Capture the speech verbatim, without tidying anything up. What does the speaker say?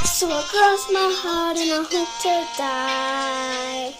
So I cross my heart and I hope to die.